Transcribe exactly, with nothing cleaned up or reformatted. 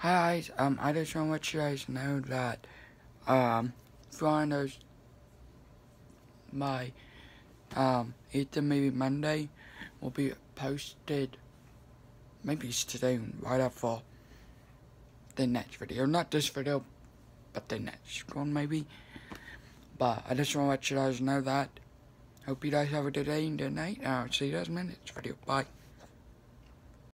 Hi guys, um, I just want to let you guys know that, um, Fridays, my, um, either maybe Monday will be posted, maybe it's today, right after the next video. Not this video, but the next one maybe. But I just want to let you guys know that. Hope you guys have a good day and good night, and I'll see you guys in the next video. Bye.